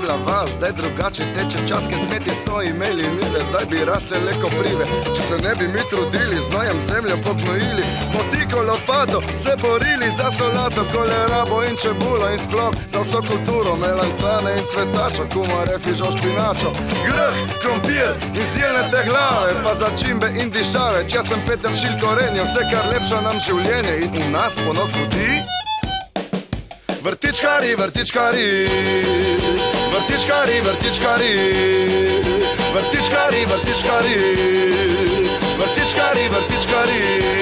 bila vas, zdaj drugače teče čas, kad kmetje so imeli njive, zdaj bi rasle le koprive. Če se ne bi mi trudili, z nojem zemljo pognojili, smo tiko lopato se borili za solato, kolerabo in čebulo in sploh za vso kulturo, melancane in cvetačo, kumare, fižol, špinačo, grh, krompir in silnete glave, pa začimbe in dišave. Če sem peteršilj korenje, vse kar lepša nam življenje in v nas ponos budi. Vrtičkari, vrtičkari, vrtičkari, vrtičkari, vrtičkari, vrtičkari, vrtičkari, vrtičkari.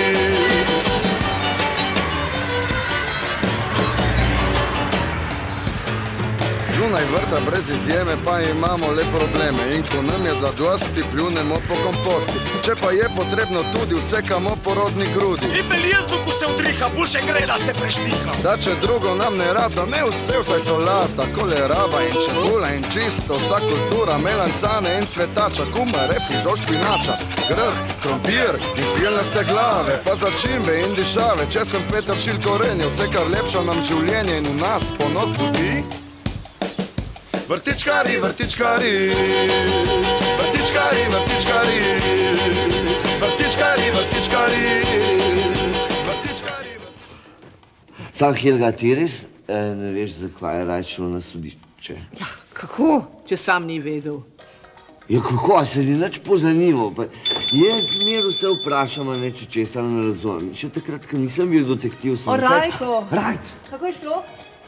Zunaj vrta brez izjeme pa imamo le probleme in ko nam je zadosti, pljunemo po komposti. Če pa je potrebno, tudi vsekamo porodni grudi. In beljezno, ko se udriha, boljše gre, da se preštiha. Da če drugo nam ne rada, ne uspe vsaj solata, koleraba in čebula in čisto vsa kultura, melancane in cvetača, kumare, fižol, špinača, grh, krompir in silnaste glave, pa začimbe in dišave. Če sem peteršilj korenje, vse kar lepša nam življenje in v nas ponos budi. Vrtičkari, vrtičkari, vrtičkari, vrtičkari, vrtičkari, vrtičkari, vrtičkari. Sam Helga, ti res ne veš, zakaj je Rajč šel na sodišče? Ja, kako, če sam ni vedel? Ja, kako, a se ni nič pozanimal? Jaz zmeru se vprašam, a neče česa ne razumem. Še takrat, ko nisem bil detektiv, sem... O, Rajko! Rajc! Kako je šlo?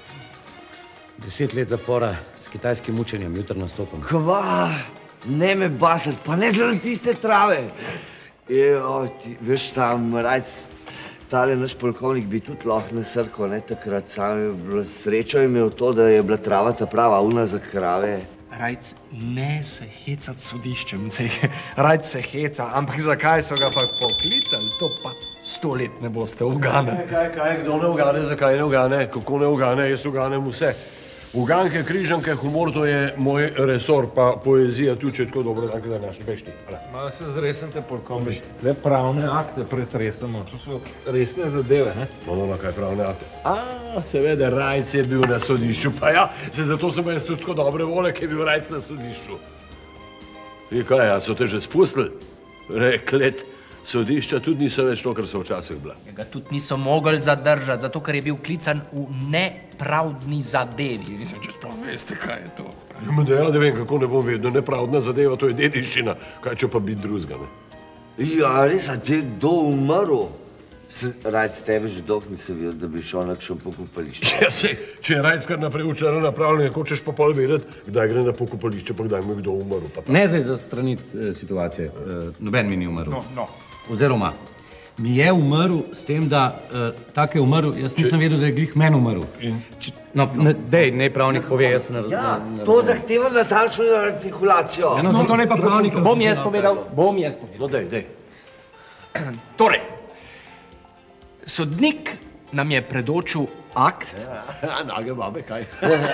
10 let zapora s kitajskim učenjem, jutri nastopam. Kva, ne me basati, pa ne zaradi tiste trave. Ejo, ti veš sam, Rajc, tale naš polkovnik bi tudi lahko nasrkal, ne takrat. Sam je bilo srečo imel to, da je bila trava ta prava, una za krave. Rajc, ne se hecat sodiščem, Rajc se heca, ampak zakaj so ga pa poklicali, to pa 100 let ne boste uganili. Kaj, kdo ne ugane, zakaj ne ugane, kako ne ugane, jaz uganem vse. Uganke, križanke, humor, to je moj resor, pa poezija tu, če tako dobro dan, da naši bešti. Malo se zresnite, polkovnik. Le pravne akte pretresamo, to so resne zadeve, ne? No, kaj pravne akte? Seveda, Rajc je bil na sodišču, pa ja, zato sem jaz tudi tako dobre vole, ki je bil Rajc na sodišču. In kaj, a so te že spustili? Reklet, sodišča tudi niso več to, kar so včasih bila. Ga tudi niso mogli zadržati, zato ker je bil klican v nepravdni zadevi. Mislim, če sploh veste, kaj je to. Ja, da vem, kako ne bom vedno. Nepravdna zadeva, to je dediščina. Kaj če pa biti drugega, ne? Ja, res, a te je kdo umrl? Rajc, tebe že dolgo nisem videl, da bi šel na kakšen pokopališče. Ja, sej, če je Rajc kar naprej včeraj napravljen, hočeš pa pol vedeti, kdaj gre na pokopališče, pa kdaj mu je kdo umrl. Ne zdaj zastraniti situacije. Noben mi ni umrl. No. Oziroma, mi je umrl s tem, da tak je umrl, jaz nisem vedel, da je glih men umrl. No, dej, ne pravnik pove, jaz se ne razumem. Ja, to zahteva natančno artikulacijo. No, zato ne pa pravnik. Bom jaz povedal. No, dej. Torej, sodnik nam je predočil akt. Nage babe, kaj?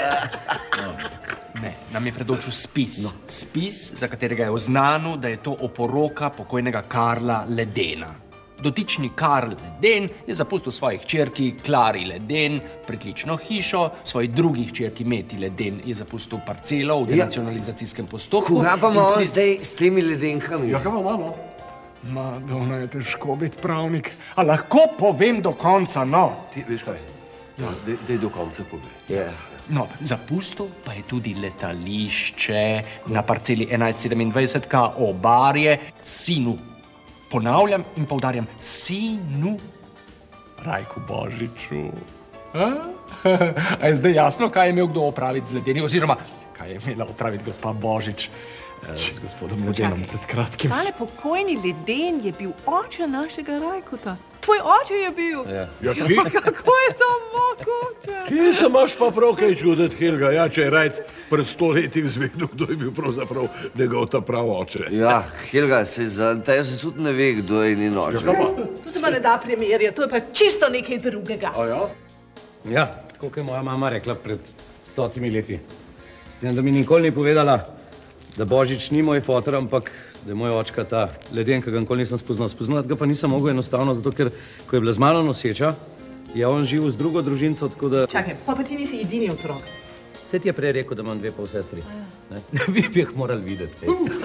Ne, nam je predočil spis. Spis, za katerega je oznanil, da je to oporoka pokojnega Karla Ledena. Dotični Karl Leden je zapustil svojih hčerki Klari Leden pritlično hišo, svoji drugi hčerki Meti Leden je zapustil parcelo v denacionalizacijskem postopku. Koga pa imamo zdaj s temi ledenkami? Ja, kaj imamo? Madonna, je težko biti pravnik. A lahko povem do konca, no? Ti veš kaj? Dej do konca povej. Ja. No, zapustil pa je tudi letališče na parceli 1127 Obarje sinu. Ponavljam in poudarjam, sinu Rajku Božiču. A je zdaj jasno, kaj je imel kdo opraviti z Ledeni, oziroma kaj je imela opraviti gospa Božič z gospodom Ledenom pred kratkim? Tale pokojni Leden je bil oče našega Rajkota. Tvoj oče je bil. Ja, ki? Kako je to mogoče? Kje se imaš pa prav kaj čuditi, Helga? Ja, če je Rajc pred 100 letih zvedel, kdo je bil pravzaprav njegov ta prav oče. Ja, Helga, te se tudi ne ve, kdo je njen oče. To se pa ne da primerjati, to je pa čisto nekaj drugega. A ja? Ja, tako kot je moja mama rekla pred 100 leti. S tem, da mi nikoli ni povedala, da Božič ni moj fotor, ampak da je moj očka ta Leden, ki ga nikoli nisem spoznal. Spoznati ga pa nisem mogel enostavno, zato ker, ko je bila z mano noseča, je on živel z drugo družinco, tako da... Čakaj, pa ti nisi edini otrok. Se ti je prej rekel, da imam 2 polsestri. Vi bi jih morali videti.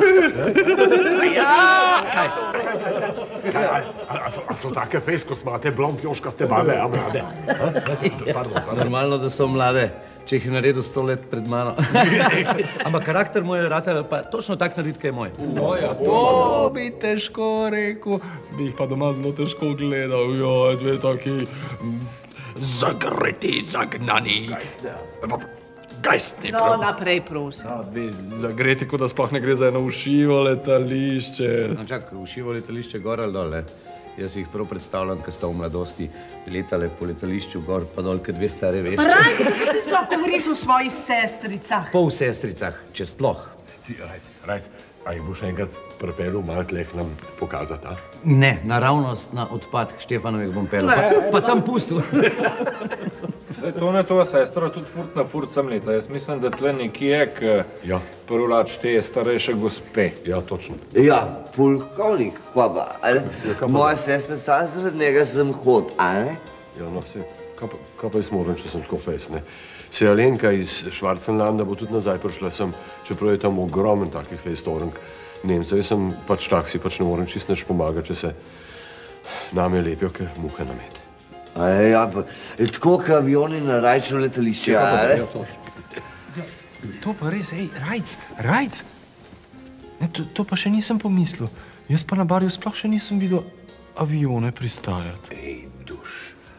A so take fejs, ko smate blond joškaste babe, a mlade? Normalno, da so mlade, če jih je naredil 100 let pred mano. Ampak karakter moj je rata pa točno tak narediti, kaj je moj. No ja, to bi težko rekel. Bi jih pa doma zelo težko gledal. Joj, dve taki zagreti, zagnani. Gajstni. No, naprej, prosim. Dve zagreti, kot da sploh ne gre za eno ušivo letališče. No, čak, ušivo letališče gor ali dol, Jaz jih prav predstavljam, ko sta v mladosti letale po letališču gor pa dol, kot 2 stare vešče. Rajko, kako ti sploh govoriš o svojih sestricah? Polsestricah, če sploh. Rajc, a jih boš enkrat pripeljal malo tleh nam pokazati, a? Ne, naravnost na odpad k Štefanovih bom peljal, pa tam pustil. Saj to ne tvoja sestra, tudi furt na furt sem leta. Jaz mislim, da tle nekje je prvlač te starejše gospe. Ja, točno. Ja, polkovnik, kva ba, ali? Moja sestra, sam zaradi njega sem hod, ali? Ja, no, se, kaj pa jaz moram, če sem tako fejs, ne? Se Alenka iz Švarcenlanda bo tudi nazaj prišla sem, čeprav je tam ogromen takih fejstornk Nemcev. Jaz sem pač tak, si pač ne morem čist nič pomagati, če se name lepijo, ke muhe na med. Ja, pa tako, kot avioni na Rajčno letališče, ali? To pa res, Rajc. To pa še nisem pomislil. Jaz pa na barju sploh še nisem videl avione pristajati. Ej, duš,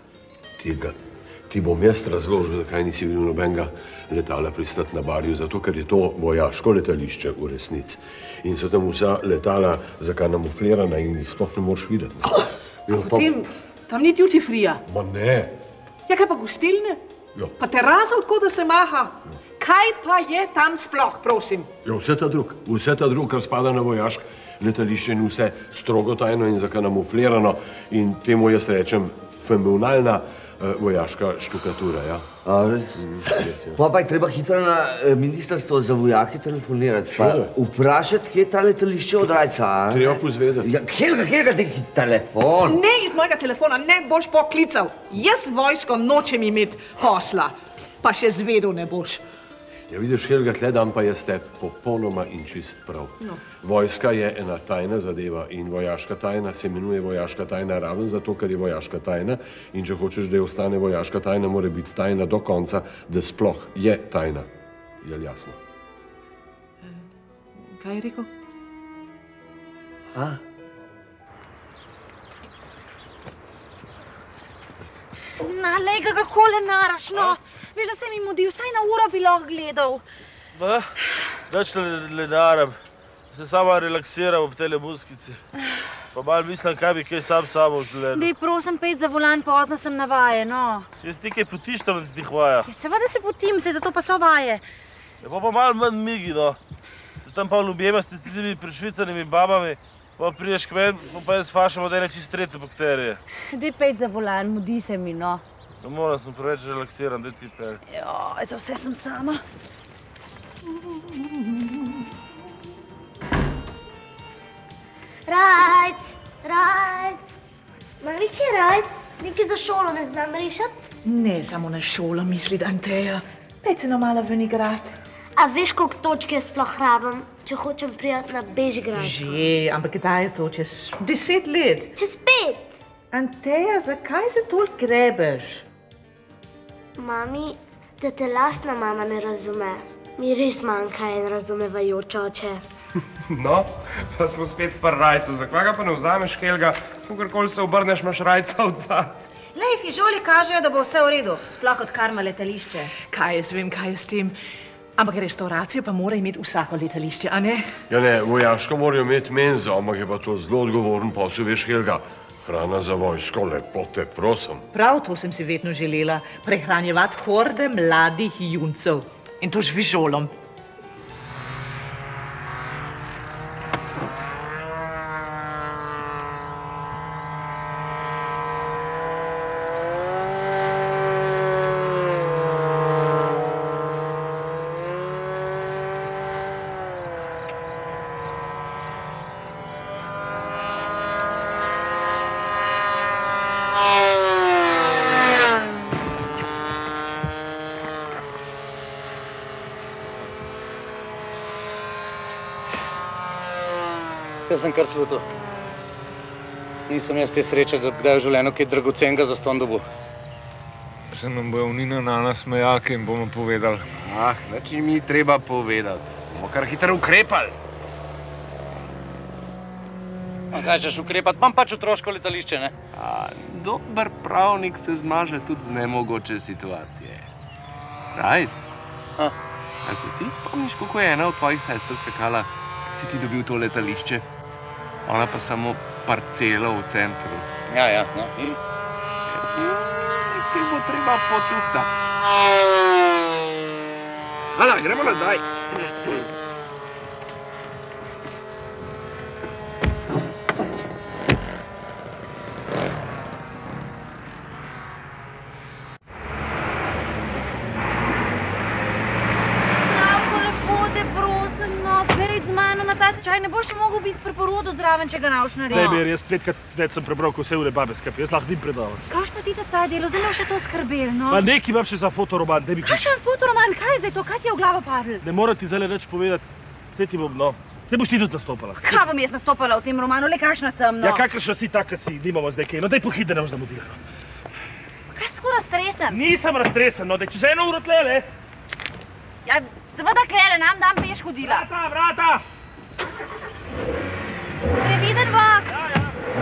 ti bom jaz razložil, zakaj nisi videl nobenega letala pristati na barju, zato ker je to vojaško letališče v resnici. In so tam vsa letala zakamuflirana in jih sploh ne moreš videti. Potem, tam ni duty free-ja. Ma ne. Ja, kaj pa gostilne? Ja. Pa terasa, odkud da se maha? Kaj pa je tam sploh, prosim? Ja, vse ta drug, kar spada na vojaško letališče in vse strogo tajno in zakamuflirano in temu jaz rečem fenomenalna vojaška štukatura, ja. Pa je treba hitro na ministrstvo za vojake telefonirati, pa vprašati, kje je ta letališče od Rajca, a? Treba pozvedati. Ja, Helga, ti telefon. Ne iz mojega telefona, ne boš poklical. Jaz vojsko nočem imeti posla, pa še zvedel ne boš. Ja, vidiš, Helga, tle dam pa jaz te popolnoma in čist prav. No. Vojska je ena tajna zadeva in vojaška tajna se imenuje vojaška tajna raven zato, ker je vojaška tajna in če hočeš, da je ostane vojaška tajna, mora biti tajna do konca, da sploh je tajna. Je li jasno? Kaj je rekel? Na, lej ga kakole naraš, no. Veš, da se mi mudi, vsaj na uro bi lahko gledal. Da, dač ledaram. Se sama relaksiram ob tele muskici. Pa malo mislim, kaj bi kaj sam sabo želel. Dej, prosim, pet za volan, pozna sem na vaje, no. Jaz ti kaj potiš tam z tih vaja. Ja, seveda se potim, se zato pa so vaje. Ja, pa malo manj migi, no. Tam pa ljubjemasti s temi prešvicanimi babami, pa prideš k meni, pa jaz fašam od ene čist tretje bakterije. Dej, pet za volan, mudi se mi, no. Ja, moram, sem preveč relaksiran, daj ti pelj. Joj, za vse sem sama. Rajc. Ma nekaj Rajc, nekaj za šolo ne znam rešati? Ne, samo na šolo misli, Anteja. Pet se nam malo ven igrati. A veš, koliko točke sploh rabim, če hočem prijeti na Bežigrad? Že, ampak kdaj je to? Čez 10 let? Čez 5. Anteja, zakaj se toliko grebeš? Mami, da te lastna mama ne razume. Mi res manjka en razumevajoč oče. No, pa smo spet pri Rajcu. Zakaj ga pa ne vzameš, Helga? Kakorkoli se obrneš, imaš Rajca odzad. Lej, fižoli kažejo, da bo vse v redu, sploh odkar ima letališče. Kaj jaz vem, kaj je s tem? Ampak restauracijo pa mora imeti vsako letališče, a ne? Ja ne, vojaško morajo imeti menzo, ampak je pa to zelo odgovoren posel, veš, Helga. Hrana za vojsko, lepo te prosim. Prav to sem si vedno želela, prehranjevati horde mladih juncev. In to z fižolom. Jaz sem kar svetu. Nisem jaz te sreče, da kdaj v življenju kaj dragocenega za ston dobu. Se nam bojo Nina Nana smejake in bomo povedali. Nič jim ni treba povedati. Bomo kar hitro ukrepali. Kaj češ ukrepati? Imam pač otroško letališče, ne? Dober pravnik se zmaže tudi z nemogoče situacije. Rajc, a se ti spomniš, kako je ena od tvojih sester skakala, si ti dobil to letališče? Ona pa samo parcelo v centru. Ja, no. Ti bo treba potuhtati. Hala, gremo nazaj. Ne boš mogel biti pri porodu zraven, če ga nauč naredil. Ne, Beri, jaz 5krat več sem prebral, ko vse ure babe skapi. Jaz lahko njim predavam. Kaš pa ti ta caj delo? Zdaj me še to skrbel, no? Pa nekaj imam še za fotoroman. Kakšen fotoroman? Kaj je zdaj to? Kaj ti je v glavo padlo? Ne moram ti zdaj več povedati. Vse ti bom, no. Vse boš ti tudi nastopala. Kaj bom jaz nastopala v tem romanu? Le kakšna sem, no? Ja, kakršna si, taka si. Nimamo zdaj kaj. No, daj pohit, da ne boš zamudila. Kaj si tako raztresen? Nisem raztresen, no. Daj, čez 1 uro tlele. Ja, seveda klele, nam dan peš hodila. Vrata! Previden vas! Ja.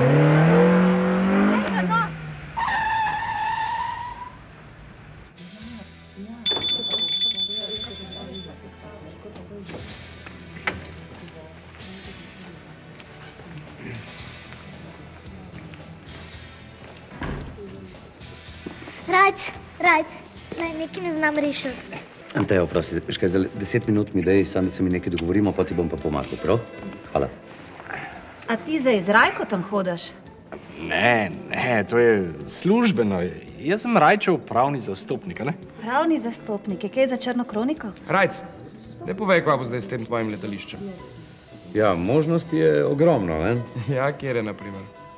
Rajc, nekaj ne znam rešiti. Antejo, prosti, veš kaj, za 10 minut mi daj, sam da se mi nekaj dogovorimo, pa ti bom pa pomagal, prav? Hvala. A ti zdaj z Rajko tam hodaš? Ne, to je službeno. Jaz sem Rajčev pravni zastopnik, ne? Pravni zastopnik, je kaj za črno kroniko? Rajc, ne povej, kva bo zdaj s tem tvojim letališčem. Ja, možnost je ogromno, ne? Ja, kjer je, na primer?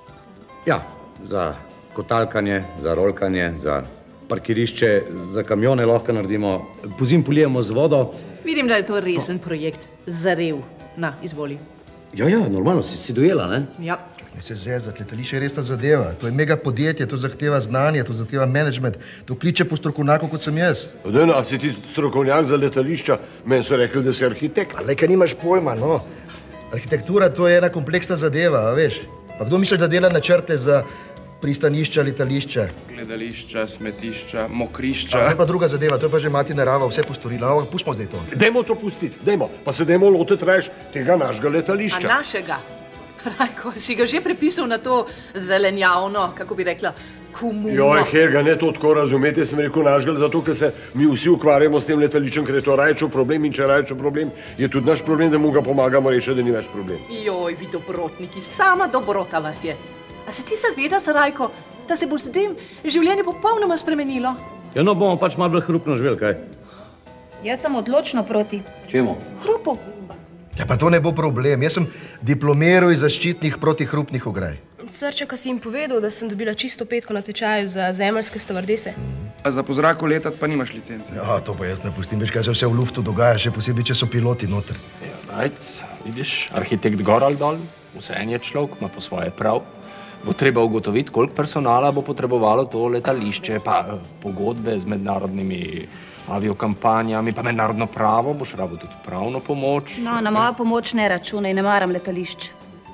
Ja, za kotalkanje, za rolkanje, za parkirišče, za kamione lahko naredimo, pozim polijemo z vodo. Vidim, da je to resen projekt. Zarev. Na, izvoli. Ja, normalno, si dojela, ne? Ja. Ne se zezati, letališče je resna zadeva. To je mega podjetje, to zahteva znanje, to zahteva management. To kliče po strokovnjaku, kot sem jaz. A si ti strokovnjak za letališča? Meni so rekli, da si arhitekt. Ale, kaj nimaš pojma, no. Arhitektura, to je ena kompleksna zadeva, veš. Pa kdo misli, da dela načrte za pristanišča, letališča? Gledališča, smetišča, mokrišča. To je pa druga zadeva, to je pa že mati narava vse postorila. No, pustimo zdaj to. Dajmo to pustiti, dajmo. Pa se dajmo lotiti reč tega našega letališča. A našega? Rajko, si ga že prepisal na to zelenjavno, kako bi rekla, komuno? Joj, Helga, ne to tako razumeti, jaz sem rekel našega, zato ker se mi vsi ukvarjamo s tem letališčem, ker je to Rajčev problem in če Rajčev problem, je tudi naš problem, da mu ga pomagamo rešiti, da ni več problem. Joj, vi dobrotniki, sama dobrota vas je. A se ti zavedaš, Rajko, da se bo s tem življenje popolnoma spremenilo? Ja, no, bomo pač malo bolj hrupno živeli, kaj? Jaz sem odločno proti. Čemu? Hrupu. Ja, pa to ne bo problem. Jaz sem diplomiral iz zaščitnih protihrupnih ograj. Srčeka si jim povedal, da sem dobila čisto 5 na tečaju za zemeljske stevardese. A za po zraku letati pa nimaš licence? Ja, to pa jaz ne pustim. Veš, kaj se vse v luftu dogaja, še posebej, če so piloti noter. Ja, Rajc, vidiš, arhitekt gor ali dol, vseeno je človek, ima po svoje prav. Bo treba ugotoviti, koliko personala bo potrebovalo to letališče, pa pogodbe z mednarodnimi aviokampanjami, pa mednarodno pravo, boš rabil tudi pravno pomoč. No, na mojo pomoč ne računaj, ne maram letališč.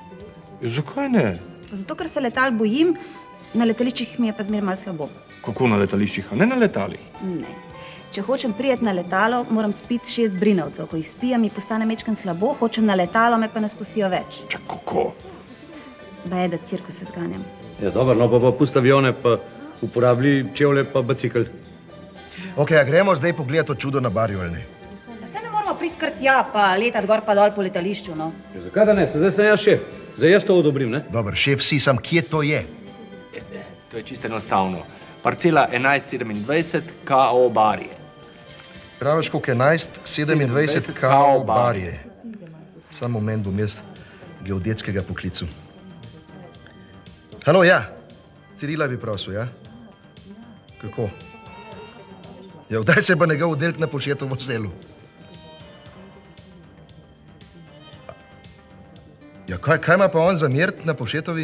Zakaj ne? Zato, ker se letal bojim, na letališčih mi je pa zmeraj malo slabo. Kako na letališčih, a ne na letalih? Ne. Če hočem priti na letalo, moram spiti 6 brinovcev. Ko jih spijem, mi postane mečken slabo, hočem na letalo, me pa ne spustijo več. Čak, kako? Baje, da cirkuse zganjam. Ja, dobro, no pa pusti avione, pa uporabili čevlje pa bicikl. Ok, a gremo zdaj pogledati to čudo na barju, ali ne? Saj ne moramo priti kar tja, pa letati gor pa dol po letališču, no. Ja, zakaj da ne? Zdaj sem jaz šef. Zdaj jaz to odobrim, ne? Dobar, šef si, sam kje to je? To je čisto enostavno. Parcela 1127 KO Barje. Praviš, koliko 1127 KO Barje. Sam moment bom jaz geodetskega poklicu. Halo, ja. Cirila bi prosil, ja? Kako? Ja, vdaj se pa njegov oddelek na Povšetovo selu. Ja, kaj ima pa on zameriti na Povšetovi?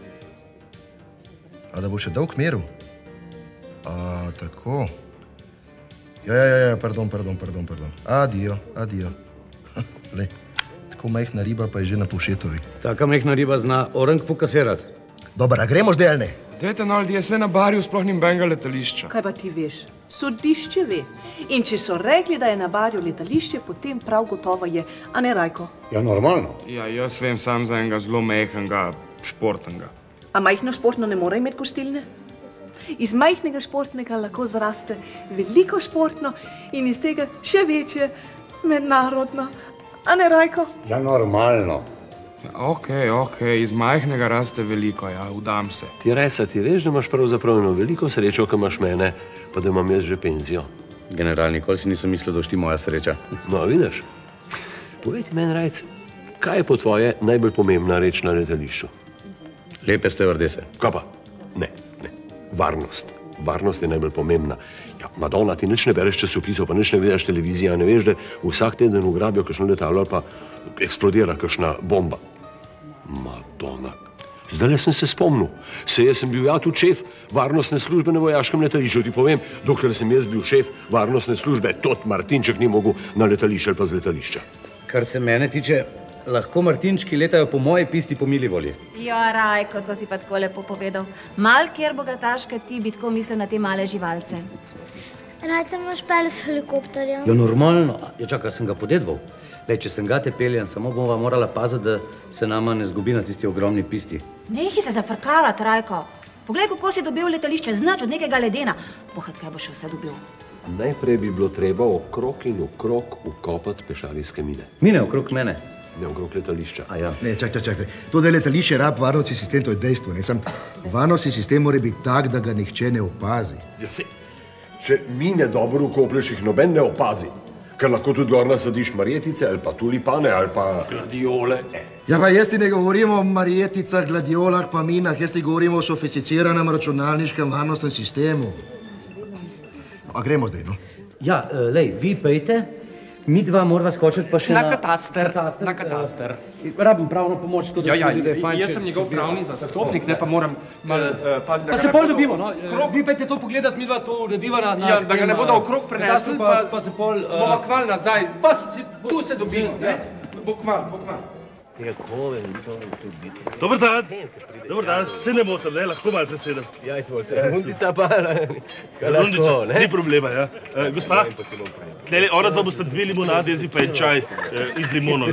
A da bo še dolg meril? A, tako. Ja, pardon. Adijo. Lej, tako majhna riba pa je že na Povšetovi. Taka majhna riba zna orang pokasirati. Dobar, a gremo zdaj ali ne? Dajte, no, ljudje, se na Barju sploh ni nobenega letališča. Kaj pa ti veš? Sodišče ve. In če so rekli, da je na Barju letališče, potem prav gotovo je. A ne, Rajko? Ja, normalno. Ja, jaz vem sam za enega zelo majhnega športnega. A majhno športno ne more imeti gostilne? Iz majhnega športnega lahko zraste veliko športno in iz tega še večje mednarodno. A ne, Rajko? Ja, normalno. Okej, iz majhnega raste veliko, ja, vdam se. Ti Rajsa, ti veš, da imaš pravzaprav eno veliko srečo, ko imaš mene, pa da imam jaz že penzijo. General, nikoli si nisem mislil, da boš ti moja sreča. No, vidiš? Povej ti meni, Rajc, kaj je po tvoje najbolj pomembna reč na letališču? Lepe stevardese. Kaj pa? Ne. Varnost. Varnost je najbolj pomembna. Ja, Madonna, ti nič ne bereš časopisov, pa nič ne vidiš televizije, a ne veš, da vsak teden ugrabijo kakšno letalo ali pa eksplodira kakšna bomba. Madonna. Zdajle sem se spomnil. Jaz sem bil tudi šef varnostne službe na vojaškem letališču. Ti povem, dokler sem jaz bil šef varnostne službe, tot Martinček ni mogel na letališče ali pa z letališča. Kar se mene tiče, lahko Martinčki letajo po moji pisti po mili volji. Ja, Rajko, to si pa tako lepo povedal. Mal kjer bogataška ti bi tako mislil na te male živalce. Rajca moš pelje s helikopterjem. Ja, normalno. Ja, čakaj, sem ga podedval. Lej, če sem ga te peljen, samo bova morala paziti, da se nama ne zgubi na tisti ogromni pisti. Nehi se zafrkavati, Rajko. Poglej, kako si dobil letališče, znač od nekega ledena. Bohat, kaj boš vse dobil? Najprej bi bilo treba okrog in okrog ukopati pešarijske mine. Mine okrog mene? Ne, okrog letališča. A ja. Ne, čakaj. To, da je letališče rab varnostni sistem, to je dejstvo. Varnostni sistem mora biti tak, da ga nihče ne opazi. Ja, če mine dobro ukoplješ, jih noben ne opazi. Ker lahko tudi gor nasadiš marjetice ali pa tulipane ali pa gladiole. Ja, pa jaz ti ne govorim o marjeticah, gladiolah pa minah, jaz ti govorim o sofisticiranem računalniškem varnostnem sistemu. A gremo zdaj, no? Ja, lej, vi pejte, mi dva morava skočiti pa še na kataster. Rabim pravno pomoč, tako da se zdi, jaz sem njegov pravni zastopnik, ne pa moram paziti, pa se pol dobimo, no? Vi pejte to pogledati, mi dva to urediva na... Ja, da ga ne bodo okrog prenesli, pa se pol... Bova kval nazaj, pa tu se dobimo, ne? Bo kval. Dobar dan, se ne motim, ne, lahko malo presedem. Ja, izvolite, rundica pa Rundica, ni problema, ja. Gospa, tlele, ona dva boste 2 limonade, jaz pa en čaj iz limono.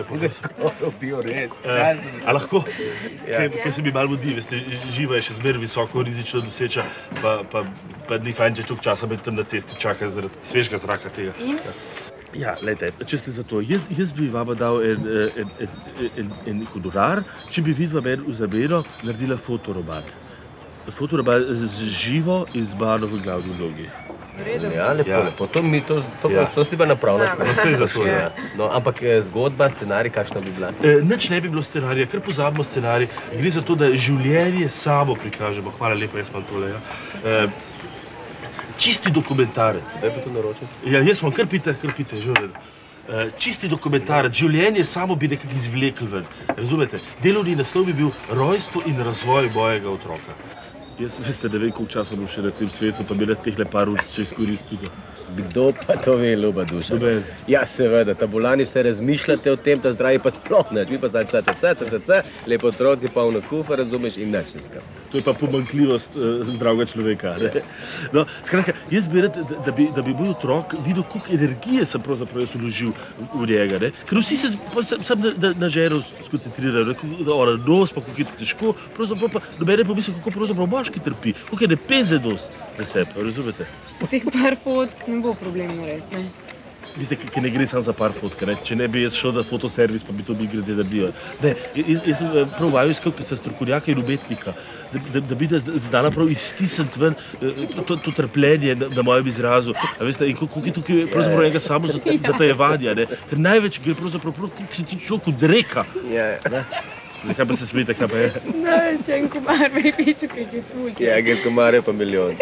A lahko, ker se mi malo mudi, veste, živa je še zmer visoko rizično doseča, pa ni fajn, če toliko časa med tam na cesti čaka zaradi svežega zraka tega. Ja, lejte, če ste za to, jaz bi vama dal en honorar, če bi vidva meni v zameno naredila fotoroman. Fotoroman z živo in z mano v glavni vlogi. Ja, lepo. To ste pa napravili. Vse za to, ja. No, ampak zgodba, scenarij, kakšna bi bila? Nič ne bi bilo scenarija, kar pozabimo scenarij. Gre za to, da življenje samo prikažemo. Hvala lepa, jaz imam tole, ja. Čisti dokumentarec. Zdaj pa to naročil? Ja, jaz imam, kar pite, že uredu. Čisti dokumentarec, življenje samo bi nekako izvlekli ven. Razumete? Delovni naslov bi bil rojstvo in razvoj mojega otroka. Jaz, veste, ne vem, koliko časa bom še na tem svetu, pa bi na tehle par ur če izkoristil. Kdo pa to ve, ljuba duša? Ja, seveda, tabulani vse razmišljate o tem, ta zdravi pa sploh neč. Vi pa zdaj lepo otroci, polno kufa, razumeš, in neč se skrb. To je pa pomanjkljivost zdravega človeka. No, skratka, jaz bi rad, da bi moj otrok videl, koliko energije sem pravzaprav jaz vložil v njega. Ker vsi se sam na ženo skoncentrirajo, da nos, pa koliko je to težko, pravzaprav pa nobene pomisli, kako pravzaprav moški trpi, koliko je nepenzenost za sebe, razumete? Teh par fotk ne bo problem narediti, ne? Veste, ki ne gre samo za par fotk, ne? Če ne bi jaz šel na fotoservis, pa bi to mi grede naredil. Ne, jaz sem prav vaju iskal, ker sem strokovnjaka in umetnika, da bi dala prav iztisniti ven to trpljenje na mojem izrazu. A veste, in koliko je tukaj pravzaprav enega samo zatajevanja, ne? Ker največ gre pravzaprav prav, koliko se ti človek odreka. Zakaj pa se smete, kaj pa je? Največ en komar me je pičil, kaj je ful. Ja, ker komar je pa milijon.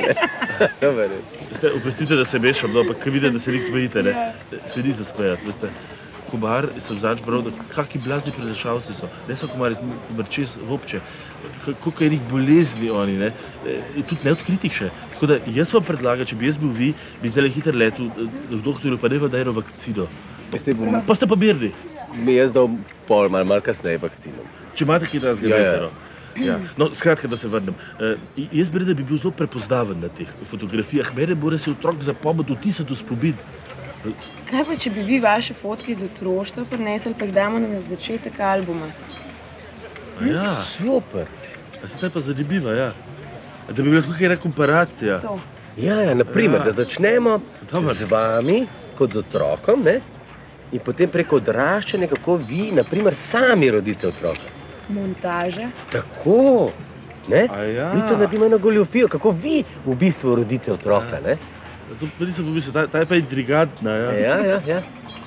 Oprostite, da se mešam, no, ampak kaj vidim, da se njih smejite, ne? Se ni za smejati, veste. komar, sem zadnjič bral, da kakšni blazni prenašalci so. Ne so komari, mrčes vopče. Koliko enih bolezni oni, ne. In tudi neodkritih še. Tako da jaz vam predlagam, če bi jaz bil vi, bi zdaj hitro letel k doktorju, pa ne vam dajno vakcino. Pa ste pa mirni. Bi jaz dal malo kasneje vakcino. Če imate kaj razgledati. Ja. No, skratka, da se vrnem. Jaz bi rekel, da bi bil zelo prepoznaven na teh fotografijah. Mene mora se otrok zapomniti, vtisati v spomin. Kaj pa, če bi vi vaše fotke iz otroštva prinesli, pa jih damo na začetek albuma? Ja, super. A se taj pa zanimiva, ja. Da bi bila tako ena komparacija. To. Ja, naprimer, da začnemo z vami, kot z otrokom, ne? In potem preko odraščanja, kako vi, naprimer, sami rodite otroka. Montaža. Tako, ne? Ja. Mi to naredimo eno goljofijo, kako vi v bistvu rodite otroka, ne? To pa nisem pomislil, ta je pa intrigantna, ja. Ja.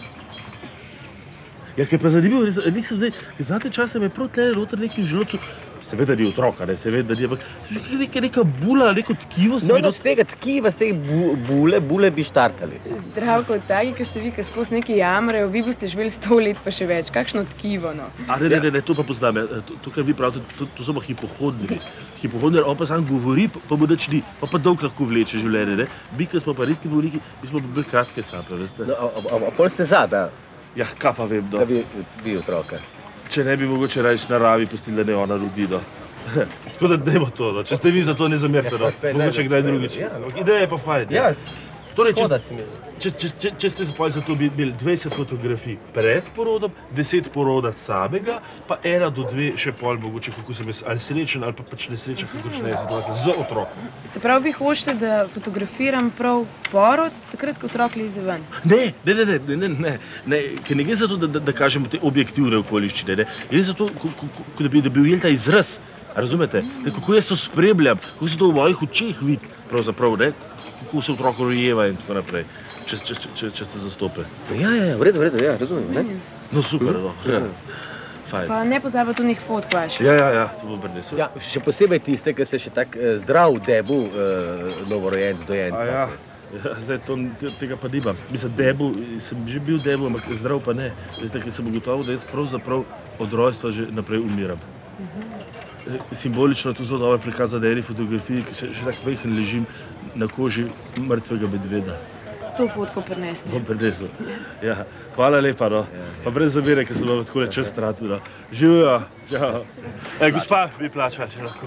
Ja, kaj pa zanimivo, nisem zdaj, ker znate časa me prav tle noter nekaj v želodcu, seveda ni otroka, ne, seveda ni, ampak neka bula, neko tkivo. No, z tega tkiva, z tega bule bi štartali. Zdravko, taki, ki ste vi, ki skozi neki jamrajo, vi boste živeli 100 let pa še več. Kakšno tkivo, no? Ne, to pa poznam. To, kar vi pravite, to so pa hipohondri. Hipohondri, on pa sam govori, pa mu nič ni. Pa dolg lahko vleče življenje, ne? Mi, ki smo pa resni bolniki, mi smo bolj kratke sape, veste? A pol ste za, da? Ja, kaj pa vem, no. Da bi otroka. Če ne bi mogoče rajš naravi pustili, da ne ona rodi, no. Tako da dajmo to, no. Če ste vi za to ne zamerite, no. Mogoče kdaj drugič. Ideja je pa fajn. Ja, torej, če ste za to bi imeli 20 fotografij pred porodom, 10 poroda samega, pa 1 do 2 še pol mogoče, kako sem jaz ali srečen ali pa pač nesrečen, kakršna je situacija z otrokom. Se pravi, vi hočete, da fotografiram prav porod, takrat, ko otrok leze ven? Ne, ker ne gre za to, da kažemo te objektivne okoliščine, ne. Gre za to, da bi ujeli ta izraz, razumete? Kako jaz to spremljam, kako se to v mojih očeh vidi, pravzaprav, ne. Kako se otrok rojeva in tako naprej, če se zastope. Ja, v redu, ja, razumem, ne? No, super, no. Fajn. Pa ne pozabite onih fotk vaših. Ja, to bom prinesel. Ja, še posebej tiste, ki ste še tak zdrav debu, novorojenc, dojenc. Ja, zdaj tega pa nimam. Mislim, debu, sem že bil debu, ampak zdrav pa ne. Veste, ker sem ugotovil, da jaz pravzaprav od rojstva že naprej umiram. Simbolično je to zelo dobro prikazati na eni fotografiji, ki še tako majhen ležim na koži mrtvega medveda. To fotko prinesli. Bom prinesel. Ja, hvala lepa, no. Pa brez zamere, ker sem vam takole čas tratil, no. Živijo, čao. Gospa, bi plačala, če lahko.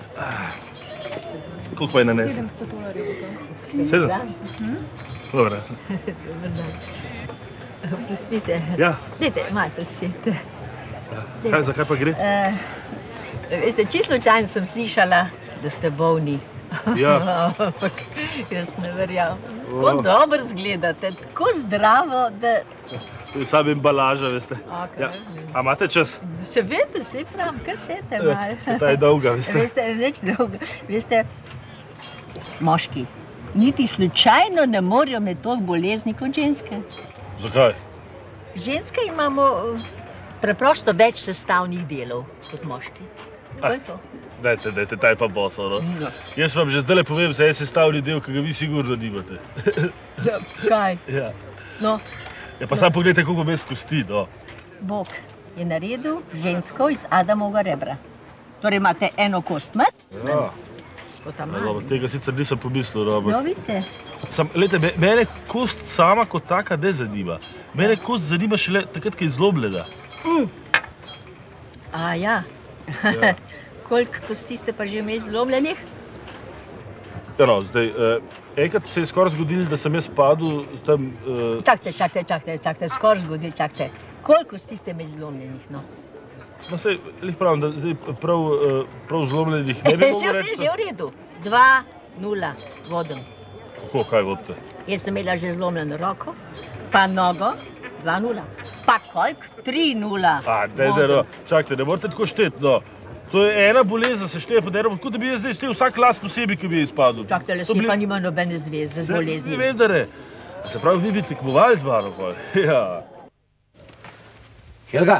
Koliko pa je nanesel? $700 bo to. 7? Dobro. Dobar dan. Prostite. Ja. Dajte, malo prosite. Zakaj pa gre? Veste, čisto slučajno sem slišala, da ste bolni. Ja. Ampak jaz ne verjamem. Tako dobro izgledate, tako zdravo, da... Sam embalaža, veste. A imate čas? Še vedno, še pravim, kar sete malo. Ta je dolga, veste. Veste, več dolga. Veste, moški niti slučajno ne morajo imeti toliko bolezni kot ženske. Zakaj? Ženske imamo preprosto več sestavnih delov kot moški. Kako je to? Dajte, taj pa boso, no. Jaz vam že zdajle povem, da je sestavni del, ki ga vi sigurno nimate. Kaj? Ja. No. Ja, pa samo pogledajte, koliko mes kosti, no. Bog je naredil žensko iz Adamovega rebra. Torej imate eno kost manj. Ja. Tega sicer nisem pomislil, Robert. No, vidite. Glejte, mene kost sama kot taka ne zanima. Mene kost zanima šele takrat, ko je zlomljena. Ja. Koliko kosti ste pa že imeli zlomljenih? Ja, no, zdaj, enkrat se je skoraj zgodilo, da sem jaz padel tam... Čakajte, skoraj zgodilo, čakajte. Koliko kosti ste imeli zlomljenih, no? No, sej, lih pravim, da zdaj prav zlomljenih ne bi mogel reči. Že v redu. 2-0, vodim. Kako, kaj vodite? Jaz sem imela že zlomljeno roko, pa nogo, 2-0. Pa koliko? 3-0. Čakajte, ne morate tako šteti, no. To je ena bolezen, se šteje pod eno, kot da bi jaz zdaj štel vsak las posebej, ki bi je izpadel. Čakajte, lasi pa nima nobene zveze z boleznimi. Ne vendare. Se pravi, vi bi tekmovali z mano, pol. Ja. Helga!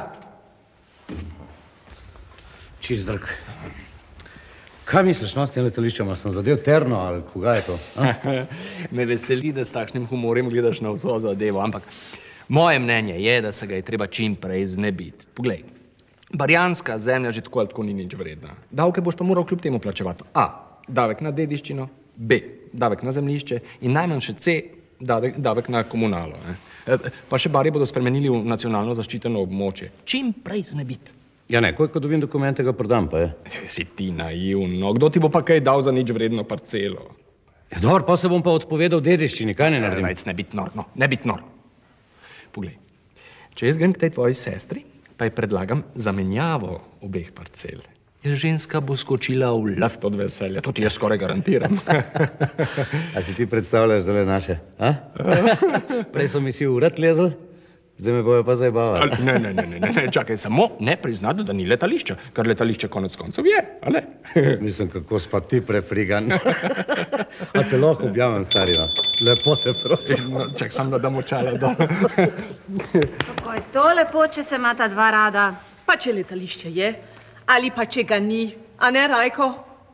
Čist drg. Kaj misliš, no, s tem letališčem? Sem zadev Terno ali koga je to? Me veseli, da s takšnim humorjem gledaš na vso zadevo, ampak Moje mnenje je, da se ga je treba čim prej znebiti. Poglej, barjanska zemlja že tako ali tako ni nič vredna. Davke boš pa moral kljub temu plačevati. A, davek na dediščino, B, davek na zemljišče in najmanjše C, davek na komunalo. Pa še bari bodo spremenili v nacionalno zaščiteno območje. Čim prej znebiti. Ja ne, ko dobim dokumente, ga prodam, pa je. Si ti naivno. Kdo ti bo pa kaj dal za nič vredno parcelo? Ja, dobro, pa se bom pa odpovedal dediščini, kaj ne naredim? Rajc, ne biti nor, no, ne biti nor. Poglej, če jaz grem k tej tvoji sestri, pa ji predlagam zamenjavo obeh parcel. Ženska bo skočila v luft od veselja, to ti jaz skoraj garantiram. A si ti predstavljaš zale naše, a? Prej so mi si v vrat lezli, zdaj me bojo pa zajebavali. Ne, čakaj, samo ne priznati, da ni letališča, ker letališče konec koncev je, a ne? Mislim, kako spa ti prefrigan. A te lahko objavim, stari, no? Lepo te prosim. Čak, sam da dam očala dol. Kako je to lepo, če se imata dva rada? Pa če letališče je, ali pa če ga ni, a ne, Rajko?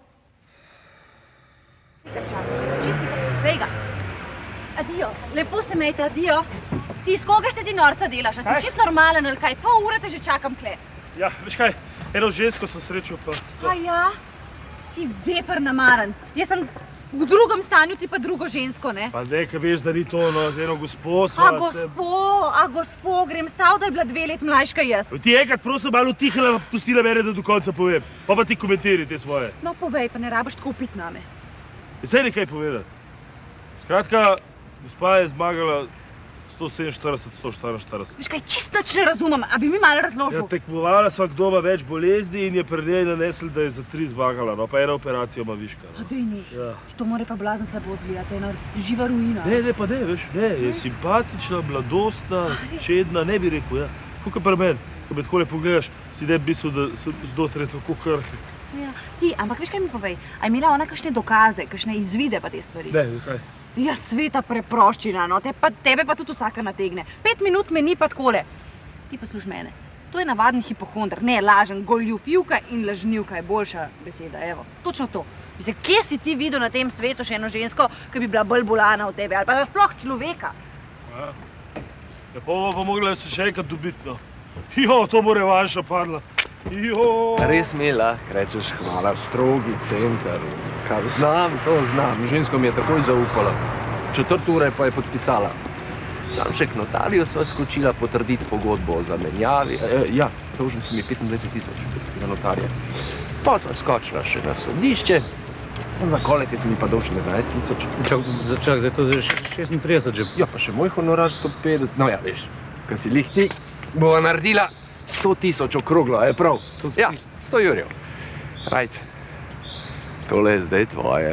Vejga, adijo, lepo se mejte, adijo. Ti, z koga se ti norca delaš? A si čist normalen ali kaj? Pol ure te že čakam tle. Ja, veš kaj, eno žensko sem srečal pa... A ja? Ti veper namaran. Jaz sem v drugem stanju, ti pa drugo žensko, ne? Pa ne, kaj veš, da ni to, no, z eno gospo sva se... A gospo, grem stav, da je bila 2 let mlajška jaz. Ti enkrat prosim malo tihala, pustila mene, da do konca povem. Pa ti komentiri te svoje. No, povej, pa ne rabiš tako upit name. Saj nekaj povedati. Skratka, gospa je zmagala 147-144. Veš kaj, čist nič ne razumem, a bi mi malo razložil? Ja, tekmovala sva, kdo ima več bolezni in je pri njej nanesli, da je za 3 zmagala, no, pa ena operacija ima viška. A dej ni. Ti to more pa blazen slabo zgledati, ena živa ruina. Ne, pa ne, veš, ne, je simpatična, mladostna, čedna, ne bi rekel, ja. Kukaj pri meni, ko me takole pogledaš, si ne bi mislil, da sem znotraj tako krhli. Ja, ti, ampak veš kaj mi povej, a je imela ona kakšne dokaze, kakšne izvide pa te stvari? Ne, kaj? Ja, sveta preproščina, no, tebe pa tudi vsaka nategne. 5 minut me ni pa takole. Ti posluš mene, to je navaden hipohondr, ne lažen, goljufivka in lažnivka je boljša beseda, evo, točno to. Mislim, kje si ti videl na tem svetu še eno žensko, ki bi bila bolj bolana od tebe, ali pa sploh človeka? Ja, pa mogla se še enkrat dobiti, no. Jo, to bo revanša padla. Res mi lahko rečeš hvala, strogi center. Kar znam, to znam. Žensko mi je takoj zaupala. 4 ure pa je podpisala. Sam še k notarju sva skočila potrditi pogodbo o zamenjavi. Ja, dolžen si mi 25 000 za notarje. Pa sva skočila še na sodišče. Za koleke si mi pa dolžen 11 000. Čak, zdaj to je 36 že. Ja, pa še moj honorar 150. No ja, veš, ko si lih ti, bova naredila 100 000 okroglo, je prav? Ja, 100 jurjev. Rajce, tole je zdaj tvoje.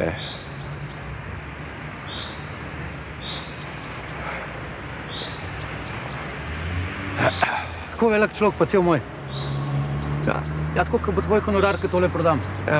Tako velik človek pa cel moj. Ja. Ja, tako, ko bo tvoj honorar, ko tole prodam. Ja.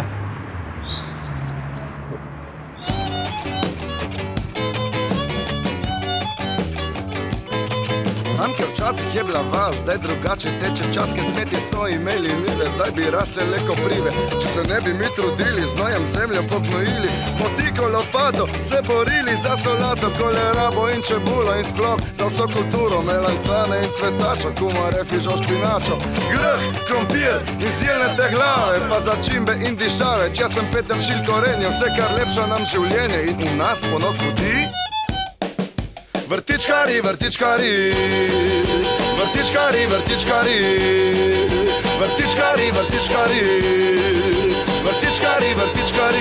Anke, včasih je bila vas, zdaj drugače teče čas, ker kmetje so imeli njive, zdaj bi rasle le koprive. Če se ne bi mi trudili, z nojem zemljo pognojili, smo tiko lopato se borili za solato, kolerabo in čebulo in sploh za vso kulturo, melancane in cvetačo, kumare, fižol, špinačo, grh, krompir in zelnete glave, pa začimbe in dišave. Če sem peteršilj korenja, vse kar lepša nam življenje in v nas ponos budi. Vrtičkari, vrtičkari, vrtičkari, vrtičkari, vrtičkari, vrtičkari, vrtičkari, vrtičkari.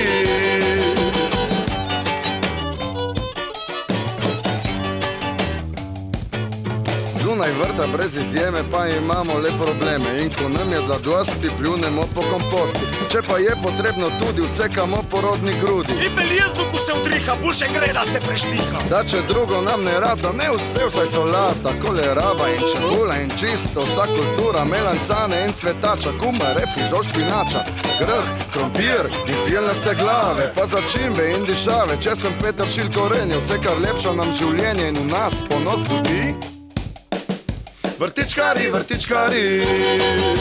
Zunaj vrta brez izjeme pa imamo le probleme in ko nam je zadosti, pljunemo po komposti. Če pa je potrebno, tudi vsekamo porodni grudi. In beljezdu, ko se udriha, boljše gre, da se preštiha. Da če drugo nam ne rada, ne uspe vsaj solata, koleraba in čebula in čisto, vsa kultura, melancane in cvetača, kumare, fižol, špinača, grh, krompir in zelnaste glave, pa začimbe in dišave. Če sem peteršilj korenja, vse kar lepša nam življenje in v nas ponos budi. Vrtičkari, vrtičkari,